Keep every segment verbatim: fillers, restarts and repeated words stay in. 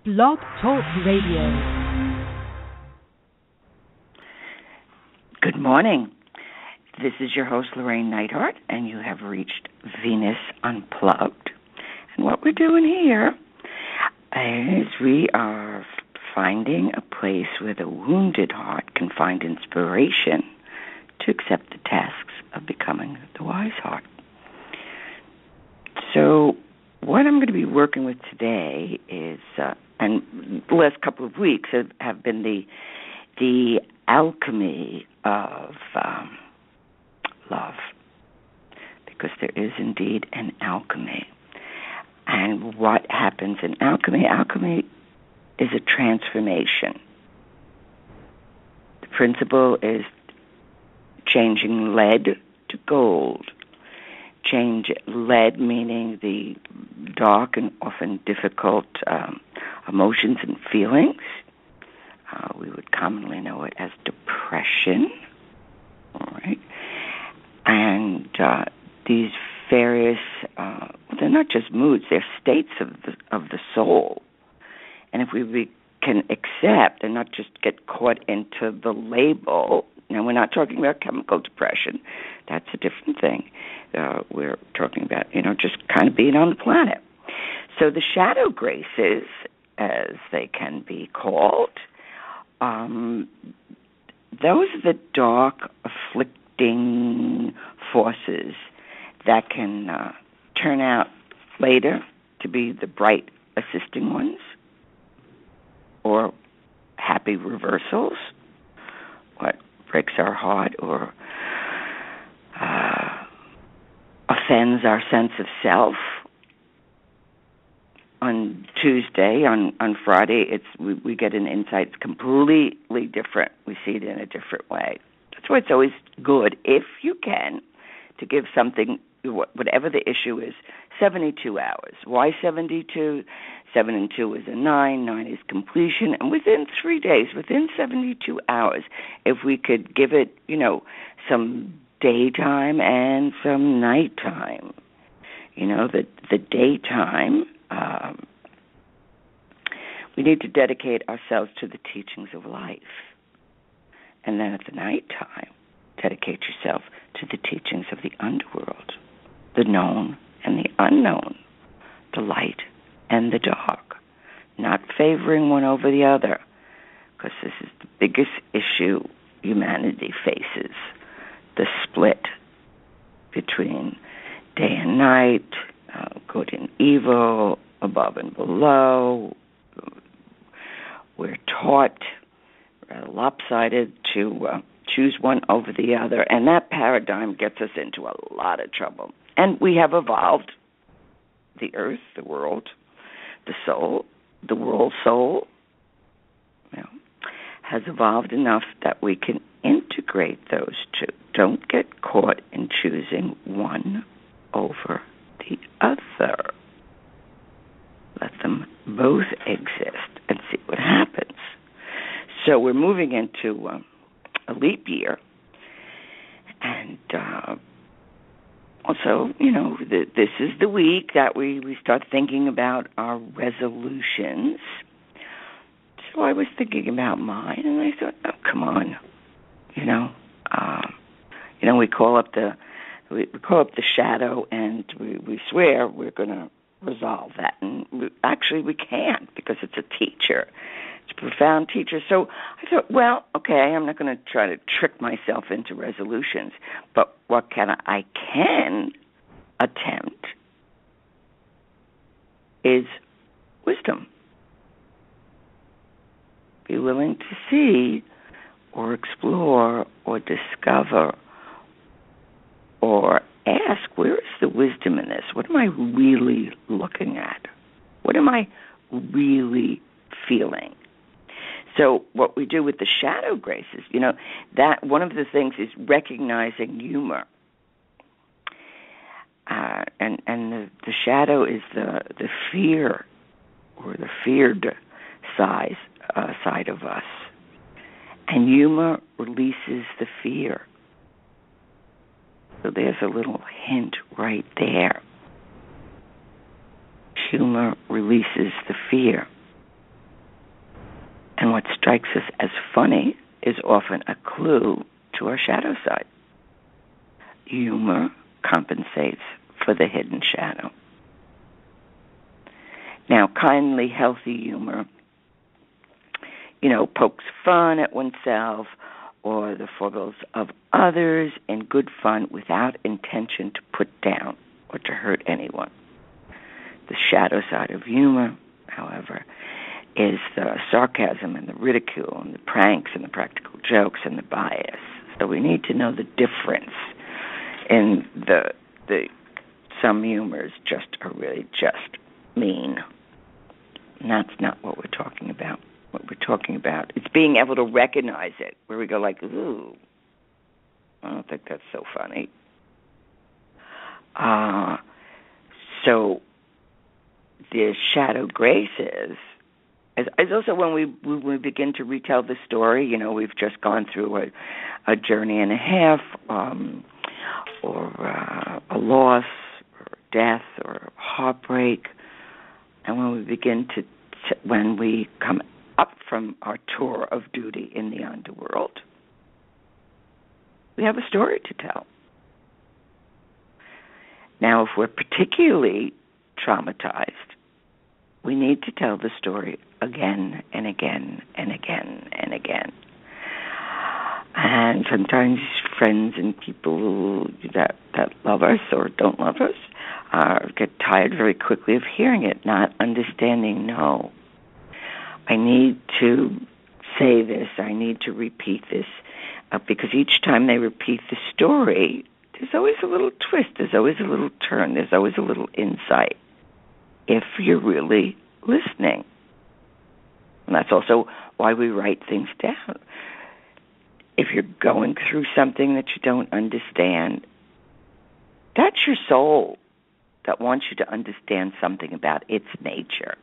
Blog Talk Radio. Good morning. This is your host, Lorraine Neidhart, and you have reached Venus Unplugged. And what we're doing here is we are finding a place where the wounded heart can find inspiration to accept the tasks of becoming the wise heart. So what I'm going to be working with today is, uh, and the last couple of weeks have, have been the the alchemy of um, love, because there is indeed an alchemy. And what happens in alchemy? Alchemy is a transformation. The principle is changing lead to gold. Change lead, meaning the dark and often difficult um, emotions and feelings. Uh, we would commonly know it as depression. All right. And uh, these various, uh, they're not just moods, they're states of the, of the soul. And if we, we can accept and not just get caught into the label. Now, we're not talking about chemical depression. That's a different thing. Uh, we're talking about, you know, just kind of being on the planet. So the shadow graces, as they can be called, um, those are the dark, afflicting forces that can uh, turn out later to be the bright, assisting ones, or happy reversals, what breaks our heart or uh, offends our sense of self. On Tuesday, on, on Friday, it's we, we get an insight. It's completely different. We see it in a different way. That's why it's always good, if you can, to give something, whatever the issue is, seventy-two hours. Why seventy-two? Seven and two is a nine. Nine is completion. And within three days, within seventy-two hours, if we could give it, you know, some daytime and some nighttime. You know, the, the daytime, um, we need to dedicate ourselves to the teachings of life. And then at the nighttime, dedicate yourself to the teachings of the underworld, the known and the unknown, the light and the dark, not favoring one over the other, because this is the biggest issue humanity faces, the split between day and night, uh, good and evil, above and below. We're taught, rather lopsided, to uh, choose one over the other, and that paradigm gets us into a lot of trouble. And we have evolved, the earth, the world, the soul, the world soul, you know, has evolved enough that we can integrate those two. Don't get caught in choosing one over the other. Let them both exist and see what happens. So we're moving into um, a leap year, and uh, also, you know, the, this is the week that we, we start thinking about our resolutions. So I was thinking about mine, and I thought, oh, come on, you know, uh, you know, we call up the we, we call up the shadow, and we, we swear we're going to resolve that, and we, actually we can't, because it's a teacher. It's a profound teacher. So I thought, well, okay, I'm not going to try to trick myself into resolutions, but what can I, I can attempt is wisdom. Be willing to see or explore or discover or ask, where is the wisdom in this? What am I really looking at? What am I really feeling? So what we do with the shadow graces, you know, that one of the things is recognizing humor. Uh, and and the, the shadow is the, the fear or the feared size, uh, side of us. And humor releases the fear. So there's a little hint right there. Humor releases the fear. what strikes us as funny is often a clue to our shadow side. Humor compensates for the hidden shadow. Now, kindly, healthy humor, you know, pokes fun at oneself or the foibles of others in good fun without intention to put down or to hurt anyone. The shadow side of humor, however, is the sarcasm and the ridicule and the pranks and the practical jokes and the bias. So we need to know the difference in the the some humors just are really just mean. And that's not what we're talking about. What we're talking about, it's being able to recognize it, where we go like, ooh, I don't think that's so funny. Uh, so the shadow graces is, is also when we, when we begin to retell the story. You know, we've just gone through a, a journey and a half, um, or uh, a loss, or death, or heartbreak, and when we begin to, to when we come up from our tour of duty in the underworld, we have a story to tell. Now, if we're particularly traumatized, we need to tell the story again and again and again and again. And sometimes friends and people that, that love us or don't love us uh, get tired very quickly of hearing it, not understanding, no, I need to say this, I need to repeat this, uh, because each time they repeat the story, there's always a little twist, there's always a little turn, there's always a little insight, if you're really listening. And that's also why we write things down. If you're going through something that you don't understand, that's your soul that wants you to understand something about its nature.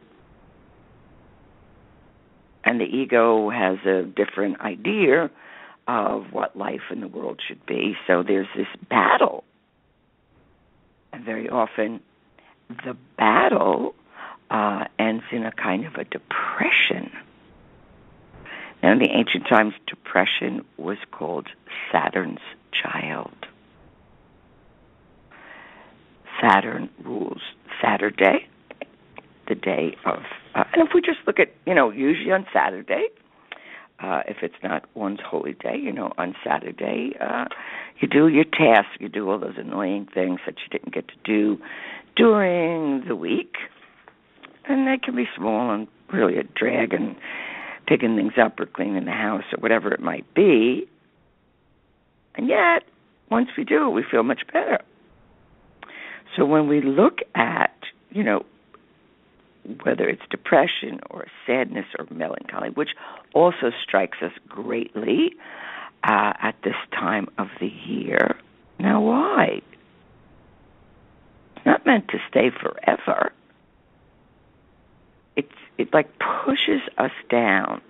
And the ego has a different idea of what life in the world should be. So there's this battle. And very often the battle uh, ends in a kind of a depression. Now, in the ancient times, depression was called Saturn's child. Saturn rules Saturday, the day of, uh, and if we just look at, you know, usually on Saturday, uh, if it's not one's holy day, you know, on Saturday, uh, you do your tasks, you do all those annoying things that you didn't get to do during the week, and they can be small and really a drag and picking things up or cleaning the house or whatever it might be, and yet, once we do it, we feel much better. So when we look at, you know, whether it's depression or sadness or melancholy, which also strikes us greatly uh, at this time of the year. Now, why? It's not meant to stay forever. It's it like pushes us down.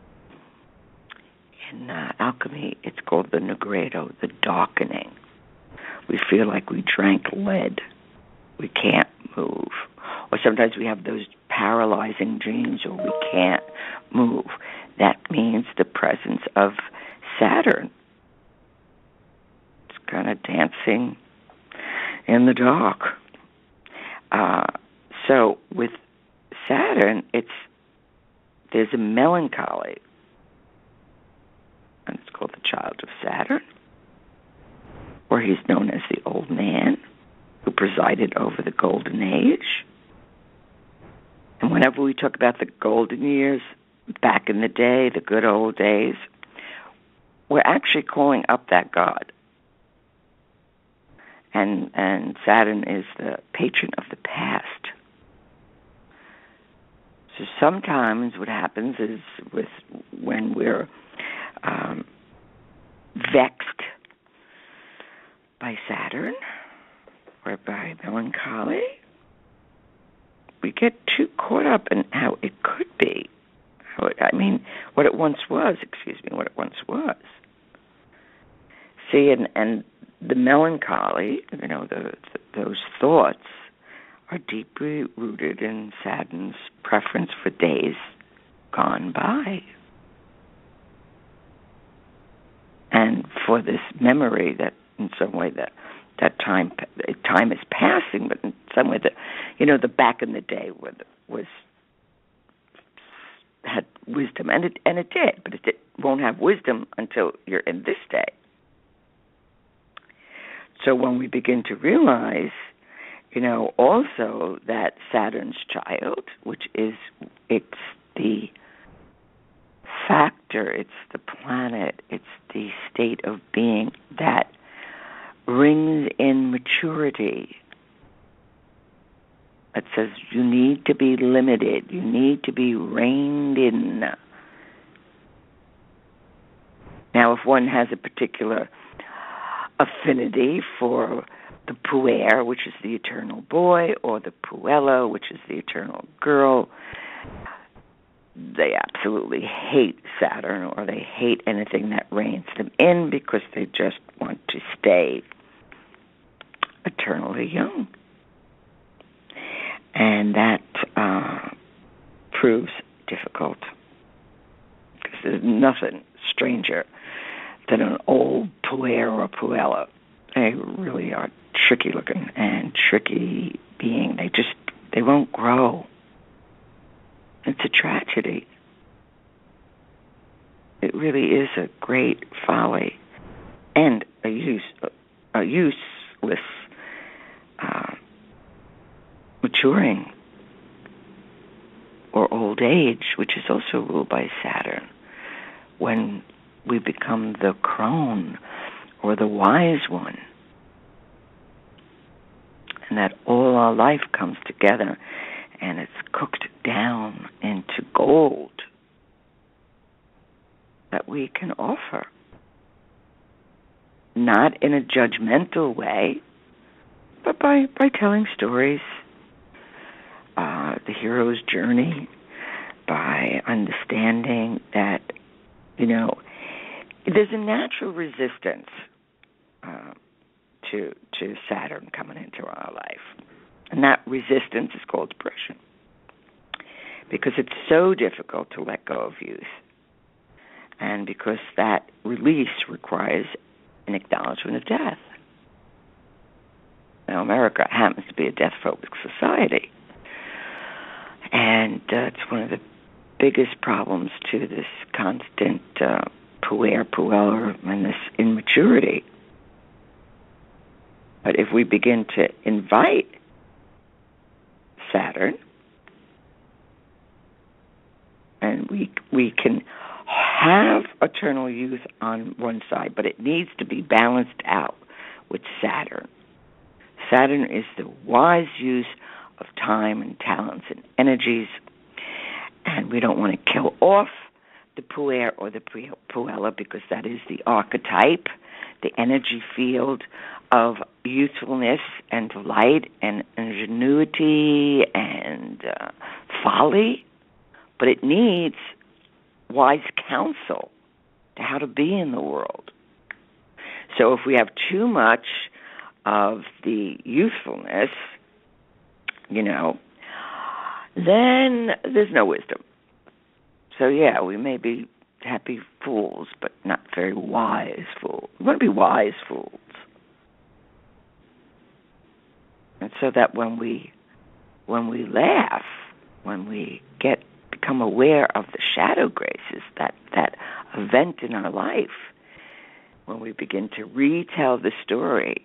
In uh, alchemy, it's called the nigredo, the darkening. We feel like we drank lead. We can't move. Or sometimes we have those paralyzing dreams or we can't move. That means the presence of Saturn. It's kind of dancing in the dark. Uh, so with Saturn, it's there's a melancholy. And it's called the child of Saturn. Or he's known as the old man who presided over the golden age. And whenever we talk about the golden years, back in the day, the good old days, we're actually calling up that god. And and Saturn is the patron of the past. So sometimes what happens is with when we're um, vexed by Saturn or by melancholy, we get too caught up in how it could be. How it, I mean, what it once was, excuse me, what it once was. See, and, and the melancholy, you know, the, the, those thoughts are deeply rooted in Saturn's preference for days gone by. and for this memory that in some way that that time time is passing, but in some way that, you know, the back in the day was, was had wisdom, and it and it did, but it did, won't have wisdom until you're in this day. So when we begin to realize, you know, also that Saturn's child, which is, it's the factor, it's the planet, it's the state of being that brings in maturity. It says you need to be limited, you need to be reined in. Now, if one has a particular affinity for the puer, which is the eternal boy, or the puella, which is the eternal girl, they absolutely hate Saturn, or they hate anything that reins them in because they just want to stay eternally young. And that uh, proves difficult because there's nothing stranger than an old puer or puella. They really are tricky looking and tricky being. They just, they won't grow. It's a tragedy. It really is a great folly and a use, a useless uh, maturing or old age, which is also ruled by Saturn, when we become the crone or the wise one, and that all our life comes together and it's cooked down into gold that we can offer, not in a judgmental way, but by, by telling stories, uh, the hero's journey, by understanding that, you know, there's a natural resistance uh, to to Saturn coming into our life. And that resistance is called depression, because it's so difficult to let go of youth, and because that release requires an acknowledgement of death. Now, America happens to be a death-phobic society, and uh, it's one of the biggest problems to this constant uh, puer, puella, and this immaturity. But if we begin to invite Saturn, and we we can have eternal youth on one side, but it needs to be balanced out with Saturn. Saturn is the wise use of time and talents and energies, and we don't want to kill off the puer or the puella, because that is the archetype, the energy field of youthfulness and delight and ingenuity and uh, folly, but it needs wise counsel to how to be in the world. So if we have too much of the youthfulness, you know, then there's no wisdom. So yeah, we may be happy fools, but not very wise fools. We want to be wise fools. And so that when we when we laugh, when we get become aware of the shadow graces, that, that event in our life, when we begin to retell the story,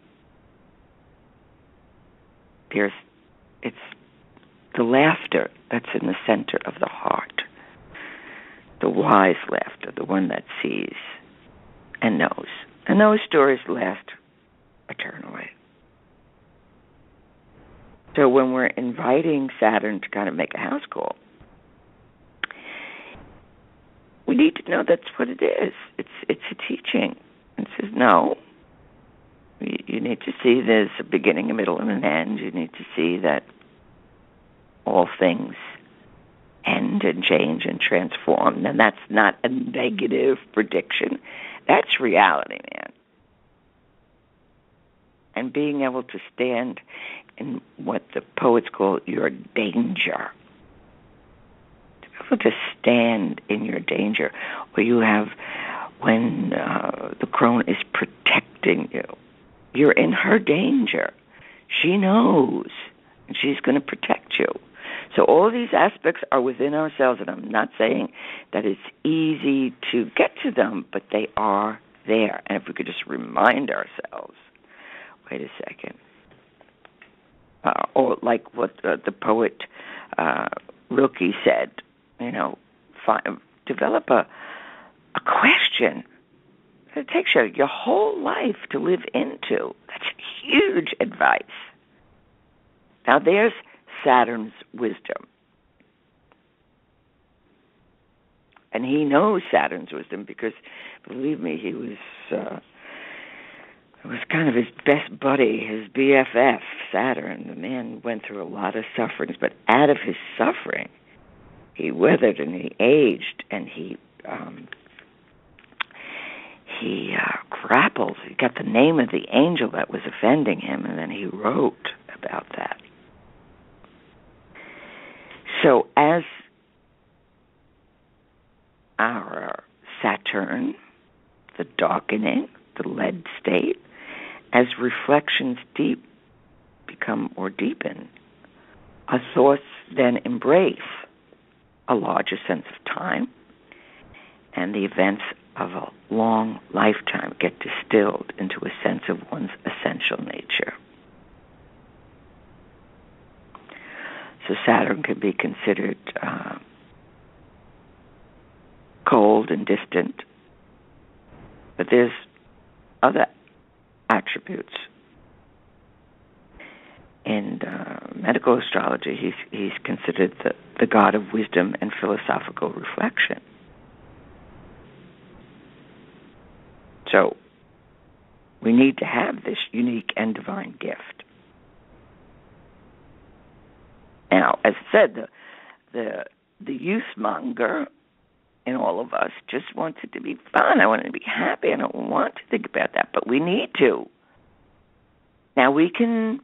there's it's the laughter that's in the center of the heart. The wise laughter, the one that sees and knows. And those stories last eternally. So when we're inviting Saturn to kind of make a house call, we need to know that's what it is. It's it's a teaching. It says, no, you, you need to see there's a beginning, a middle, and an end. You need to see that all things end and change and transform. And that's not a negative prediction. That's reality, man. And being able to stand in what the poets call your danger. To be able to stand in your danger, where you have when uh, the crone is protecting you. You're in her danger. She knows, and she's going to protect you. So all these aspects are within ourselves, and I'm not saying that it's easy to get to them, but they are there. And if we could just remind ourselves, wait a second, uh, or like what uh, the poet uh, Rilke said, you know, find, develop a, a question. It takes you your whole life to live into. That's huge advice. Now there's Saturn's wisdom. And he knows Saturn's wisdom because, believe me, he was uh, it was kind of his best buddy, his B F F, Saturn. The man went through a lot of sufferings, but out of his suffering, he weathered and he aged and he um, he uh, grappled. He got the name of the angel that was offending him, and then he wrote about that. So as our Saturn, the darkening, the lead state, as reflections deep become or deepen, our thoughts then embrace a larger sense of time, and the events of a long lifetime get distilled into a sense of one's essential nature. So Saturn can be considered uh, cold and distant, but there's other attributes. In uh, medical astrology, he's he's considered the, the god of wisdom and philosophical reflection. So we need to have this unique and divine gift. Now, as I said, the the the youth monger in all of us just wants it to be fun. I want it to be happy. I don't want to think about that, but we need to. Now, we can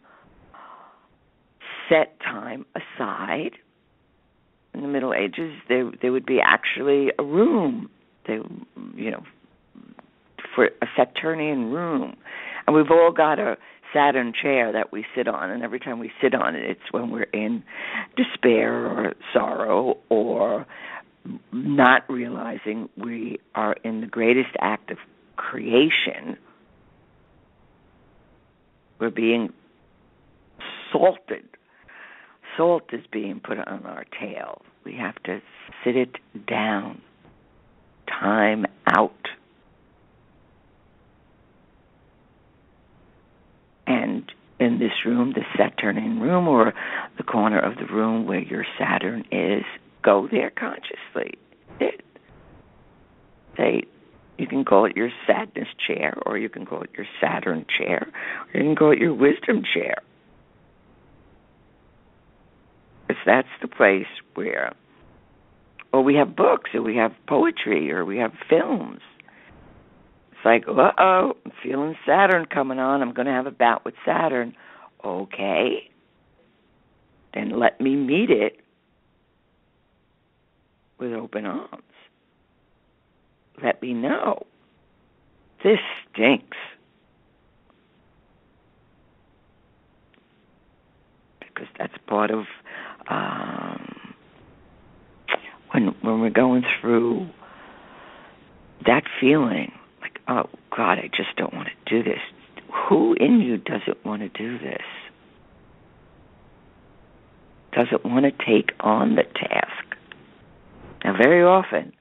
set time aside. In the Middle Ages, there there would be actually a room, they, you know, for a Saturnian room, and we've all got a Saturn chair that we sit on, and every time we sit on it, it's when we're in despair or sorrow or not realizing we are in the greatest act of creation. We're being salted. Salt is being put on our tail. We have to sit it down. Time out. And in this room, the Saturnian room, or the corner of the room where your Saturn is, go there consciously. It, say, you can call it your sadness chair, or you can call it your Saturn chair, or you can call it your wisdom chair. Because that's the place where, or we have books, or we have poetry, or we have films. It's like, uh-oh, I'm feeling Saturn coming on. I'm going to have a bout with Saturn. Okay. Then let me meet it with open arms. Let me know. This stinks. Because that's part of um, when when we're going through that feeling. Oh, God, I just don't want to do this. Who in you doesn't want to do this? Doesn't want to take on the task? Now, very often,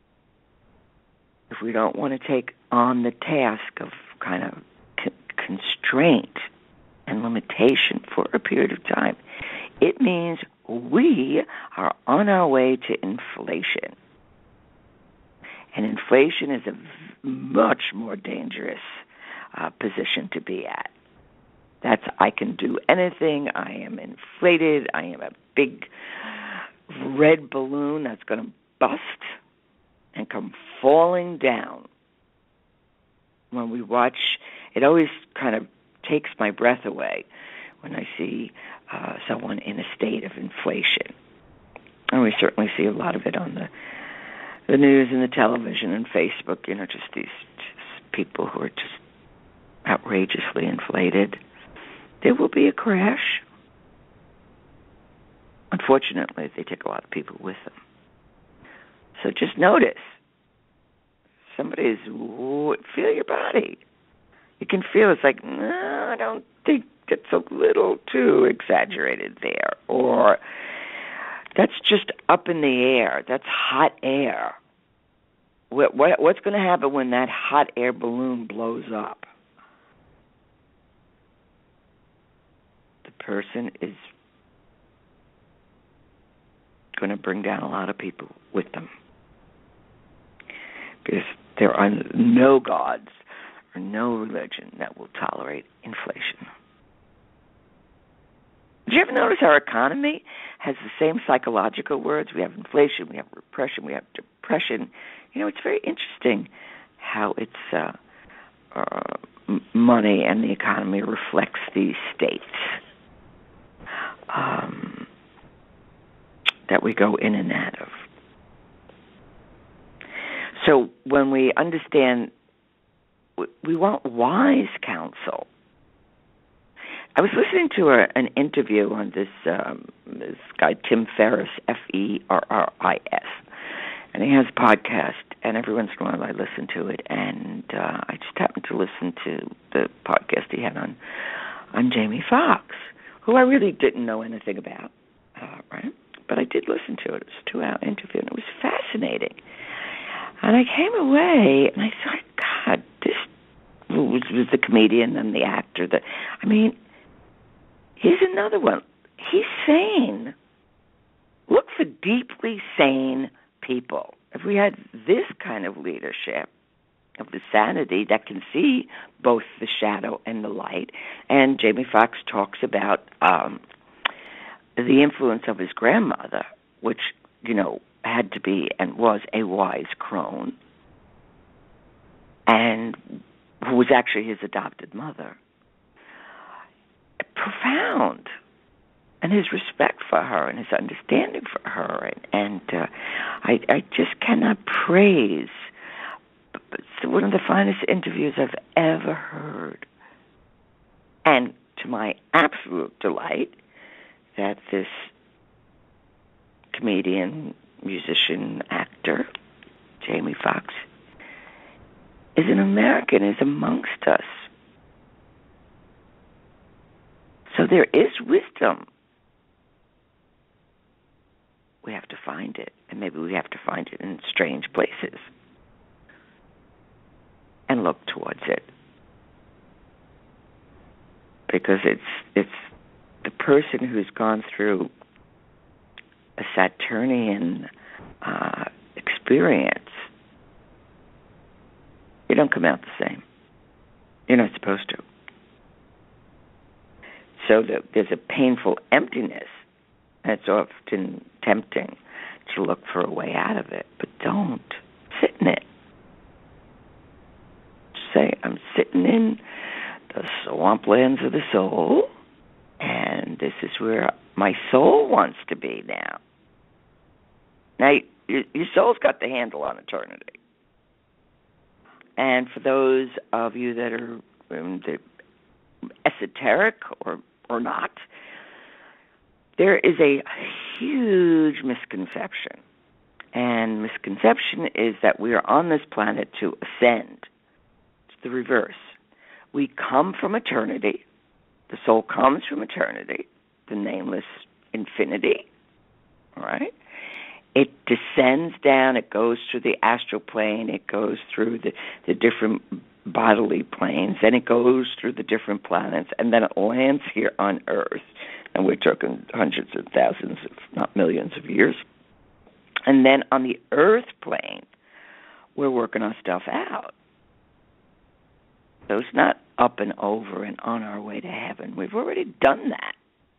if we don't want to take on the task of kind of c- constraint and limitation for a period of time, it means we are on our way to inflation. And inflation is a much more dangerous uh, position to be at. That's, I can do anything. I am inflated. I am a big red balloon that's going to bust and come falling down. When we watch, it always kind of takes my breath away when I see uh, someone in a state of inflation. And we certainly see a lot of it on the the news and the television and Facebook, you know, just these just people who are just outrageously inflated. There will be a crash. Unfortunately, they take a lot of people with them. So just notice. Somebody's, feel your body. You can feel it's like, no, I don't think it's a little too exaggerated there. Or that's just up in the air. That's hot air. What, what, what's going to happen when that hot air balloon blows up? The person is going to bring down a lot of people with them. Because there are no gods or no religion that will tolerate inflation. Did you ever notice our economy has the same psychological words? We have inflation, we have repression, we have depression. You know, it's very interesting how it's uh, uh, money and the economy reflects these states um, that we go in and out of. So when we understand, we want wise counsel. I was listening to a, an interview on this um, this guy, Tim Ferriss, F E R R I S, and he has a podcast, and every once in a while I listen to it, and uh, I just happened to listen to the podcast he had on, on Jamie Foxx, who I really didn't know anything about, uh, right? But I did listen to it. It was a two-hour interview, and it was fascinating. And I came away, and I thought, God, this was, was the comedian and the actor. That I mean, here's another one. He's sane. Look for deeply sane people. If we had this kind of leadership, of the sanity that can see both the shadow and the light, and Jamie Foxx talks about um, the influence of his grandmother, which, you know, had to be and was a wise crone, and who was actually his adopted mother. Profound. And his respect for her and his understanding for her. And, and uh, I, I just cannot praise. It's one of the finest interviews I've ever heard. And to my absolute delight, that this comedian, musician, actor, Jamie Foxx, is an American, is amongst us. So there is wisdom. We have to find it, and maybe we have to find it in strange places and look towards it. Because it's it's the person who's gone through a Saturnian uh, experience. You don't come out the same. You're not supposed to. So the, there's a painful emptiness, and it's often tempting to look for a way out of it, but don't sit in it. Say, I'm sitting in the swamplands of the soul, and this is where my soul wants to be now. Now, your, your soul's got the handle on eternity. And for those of you that are um, the esoteric or, or not, there is a huge misconception. And misconception is that we are on this planet to ascend. It's the reverse. We come from eternity. The soul comes from eternity, the nameless infinity. All right? It descends down, it goes through the astral plane, it goes through the, the different bodily planes, then it goes through the different planets, and then it lands here on Earth. And we're talking hundreds of thousands, if not millions of years. And then on the Earth plane, we're working our stuff out. So it's not up and over and on our way to heaven. We've already done that.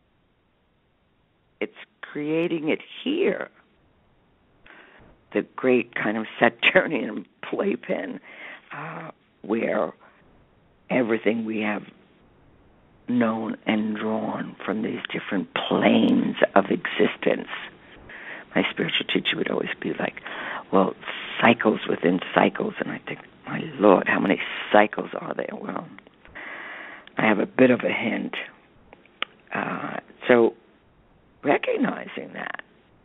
It's creating it here. The great kind of Saturnian playpen uh, where everything we have known and drawn from these different planes of existence. My spiritual teacher would always be like, well, cycles within cycles, and I think, my Lord, how many cycles are there? Well, I have a bit of a hint. Uh, so recognizing that.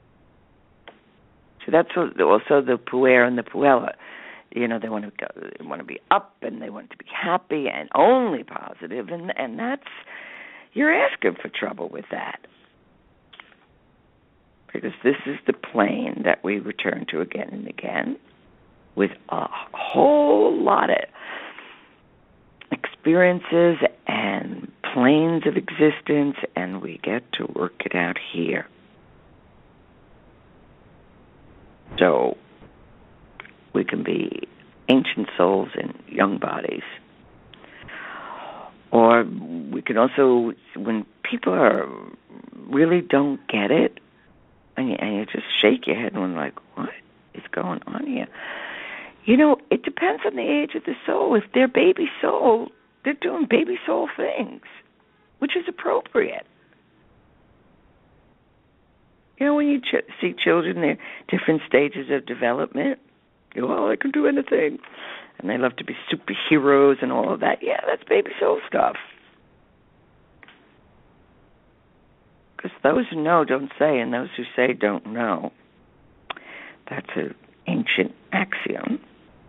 So that's also the puer and the puella. You know, they want to go, they want to be up, and they want to be happy and only positive, and and that's, you're asking for trouble with that. Because this is the plane that we return to again and again with a whole lot of experiences and planes of existence, and we get to work it out here. So we can be ancient souls in young bodies. Or we can also, when people are really don't get it, and you, and you just shake your head and like, what is going on here? You know, it depends on the age of the soul. If they're baby soul, they're doing baby soul things, which is appropriate. You know, when you ch- see children, they're different stages of development. You know, oh, they can do anything. And they love to be superheroes and all of that. Yeah, that's baby soul stuff. Because those who know don't say, and those who say don't know. That's an ancient axiom.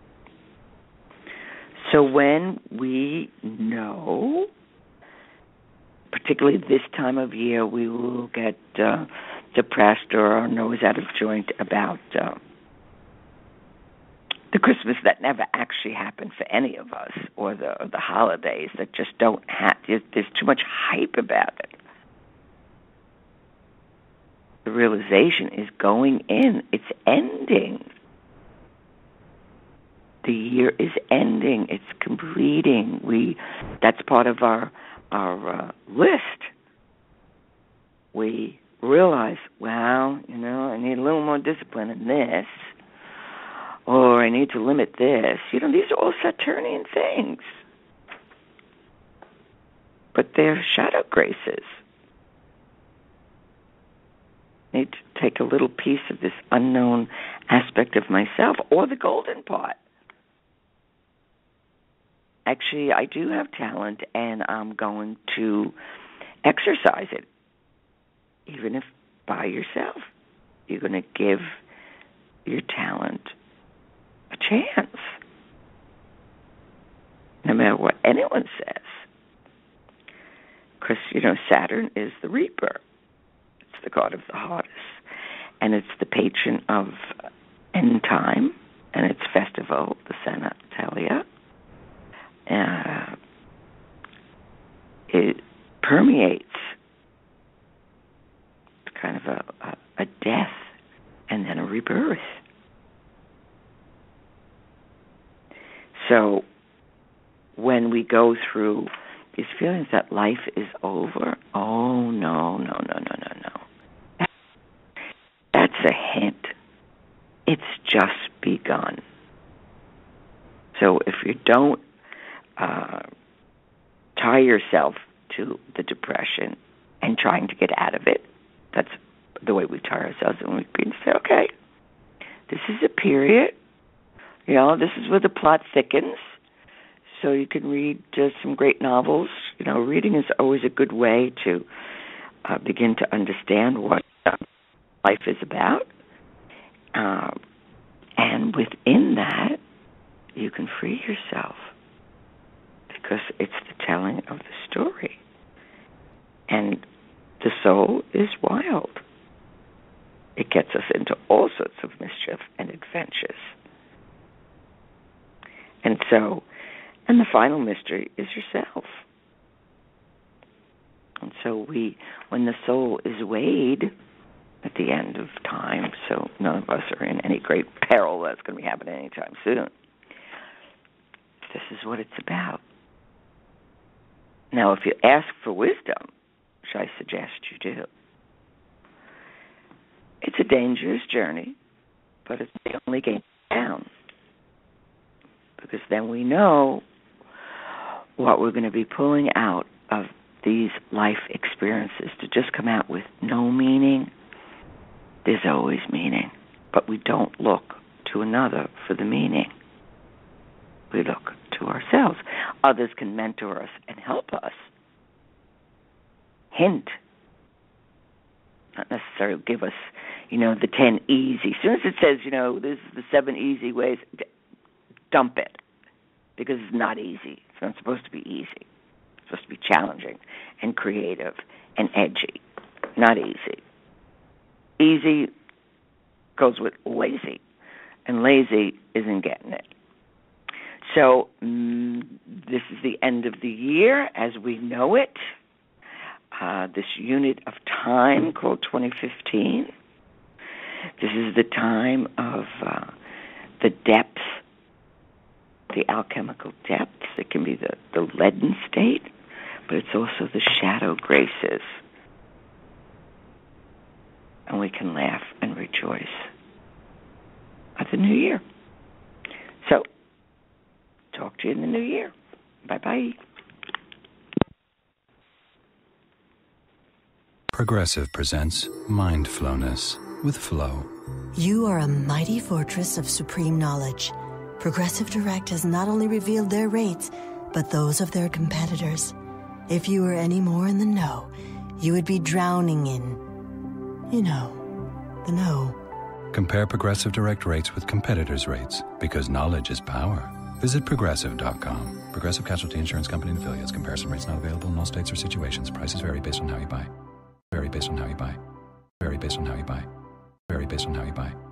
So when we know, particularly this time of year, we will get uh, depressed or our nose out of joint about uh, the Christmas that never actually happened for any of us, or the or the holidays that just don't have, there's, there's too much hype about it. The realization is going in, it's ending. The year is ending, it's completing. We, that's part of our, our uh, list. We realize, well, you know, I need a little more discipline in this, or I need to limit this. You know, these are all Saturnian things. But they're shadow graces. I need to take a little piece of this unknown aspect of myself, or the golden part. Actually, I do have talent, and I'm going to exercise it. Even if by yourself, you're going to give your talent a chance, no matter what anyone says. Because, you know, Saturn is the reaper. It's the god of the harvest. And it's the patron of end time and its festival, the Sanatalia. Uh, it permeates kind of a, a, a death and then a rebirth. So when we go through these feelings that life is over, oh, no, no, no, no, no, no. That's a hint. It's just begun. So if you don't uh, tie yourself to the depression and trying to get out of it, that's the way we tie ourselves, and we can say, okay, this is a period. You know, this is where the plot thickens. So you can read uh, some great novels. You know, reading is always a good way to uh, begin to understand what uh, life is about. Uh, and within that, you can free yourself, because it's the telling of the story. And the soul is wild. It gets us into all sorts of mischief and adventures. And so, and the final mystery is yourself. And so we, when the soul is weighed at the end of time, so none of us are in any great peril that's going to be happening anytime soon, this is what it's about. Now, if you ask for wisdom, which I suggest you do, it's a dangerous journey, but it's the only game down. Because then we know what we're going to be pulling out of these life experiences. To just come out with no meaning, there's always meaning. But we don't look to another for the meaning. We look to ourselves. Others can mentor us and help us. Hint. Not necessarily give us, you know, the ten easy. As soon as it says, you know, this is the seven easy ways, dump it. Because it's not easy. It's not supposed to be easy. It's supposed to be challenging and creative and edgy. Not easy. Easy goes with lazy. And lazy isn't getting it. So mm, this is the end of the year as we know it. Uh, this unit of time called twenty fifteen. This is the time of uh, the depths, the alchemical depths. It can be the, the leaden state, but it's also the shadow graces. And we can laugh and rejoice at the new year. So, talk to you in the new year. Bye-bye. Progressive presents Mindfulness with Flow. You are a mighty fortress of supreme knowledge. Progressive Direct has not only revealed their rates, but those of their competitors. If you were any more in the know, you would be drowning in, you know, the know. Compare Progressive Direct rates with competitors' rates, because knowledge is power. Visit Progressive dot com. Progressive Casualty Insurance Company and Affiliates. Comparison rates not available in all states or situations. Prices vary based on how you buy. Vary based on how you buy. Vary based on how you buy. Vary based on how you buy.